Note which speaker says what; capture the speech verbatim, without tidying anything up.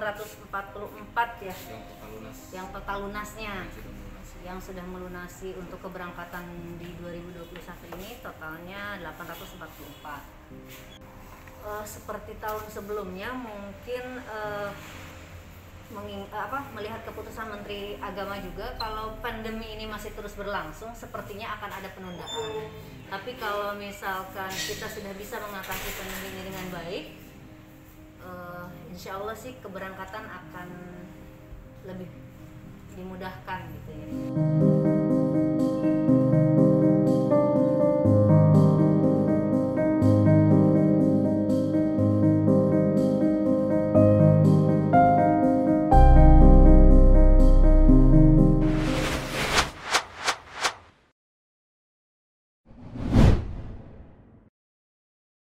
Speaker 1: ratus empat puluh empat ya
Speaker 2: yang total lunas,
Speaker 1: yang total lunasnya,
Speaker 2: yang sudah melunasi.
Speaker 1: yang sudah melunasi untuk keberangkatan di dua ribu dua puluh satu ini totalnya delapan ratus empat puluh empat. Uh, seperti tahun sebelumnya mungkin uh, menging, apa, melihat keputusan Menteri Agama juga, kalau pandemi ini masih terus berlangsung sepertinya akan ada penundaan. Tapi kalau misalkan kita sudah bisa mengatasi pandemi ini dengan baik, uh, insya Allah sih keberangkatan akan lebih dimudahkan gitu ya.